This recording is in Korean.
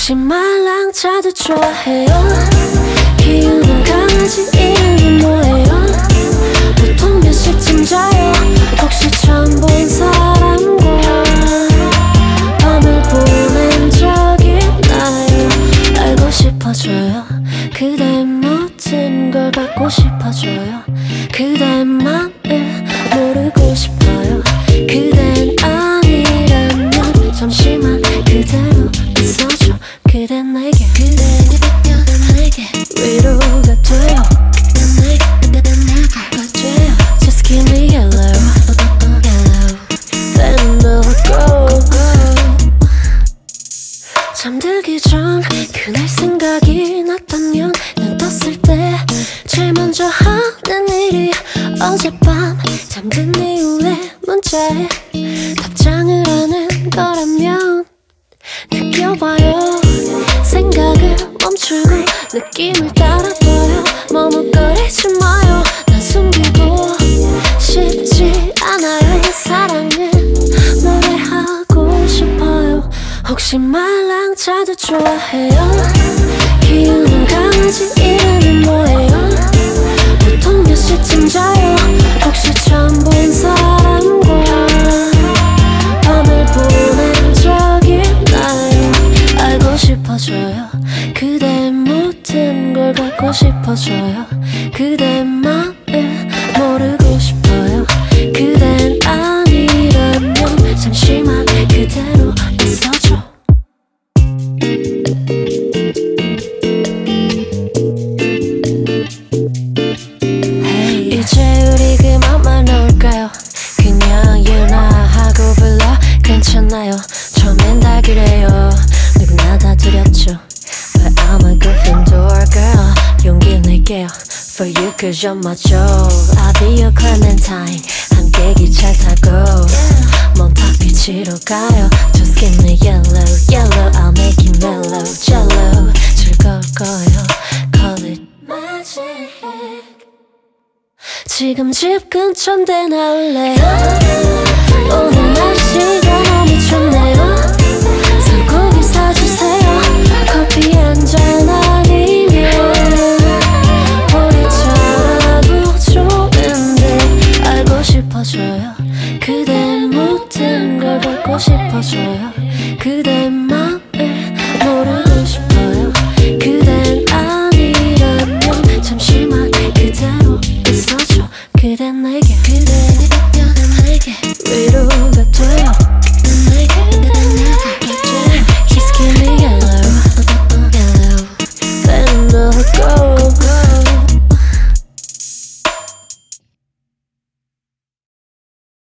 혹시 말랑차도 좋아해요? 키우는 강아지 이름이 뭐예요? 보통 몇 시쯤 자요? 혹시 처음 본 사람과 밤을 보낸 적 있나요? 알고 싶어져요. 그대의 모든 걸 갖고 싶어져요. 그대의 맘을 모르고 싶어요. 그댄 아니라면 잠시만 그대로 있어줘. 그댄 내게 위로가 돼요. Just give me yellow. Then we'll go. 잠들기 전 그날 생각이 났다면 난 떴을 때 제일 먼저 하는 일이 어젯밤 잠든 이후에 문자에 답장을 하는 거라면 느껴봐요. 생각을 멈추고 느낌을 따라봐요. 머뭇거리지 마요. 난 숨기고 싶지 않아요. 사랑을 노래하고 싶어요. 혹시 말랑차도 좋아해요? 키우는 강아지 이름이 뭐예요? 보통 몇 시쯤 자요? 혹시 처음 본 사람과 밤을 보낸 적 있나요? 알고 싶어져요. 그대의 모든 걸 갖고 싶어져요. 그대의 맘을 모르고 싶어요. 그댄 아니라면 잠시만 그대로 있어줘. 이제 우리 그만만 놀까요? 그냥 유나하고 불러 괜찮아요. 처음엔 다 그래요. 누구나 다 두렵죠. But I'm a Gryffindor girl. 용기 낼게요. For you cause you're my Joe. I'll be your Clementine. 함께 기차 타고 몬탁 비치로 가요. Just give me yellow, yellow. I'll make you mellow, jello. 즐거울 거예요. Call it magic. 지금 집 근처인데 나올래요? 오늘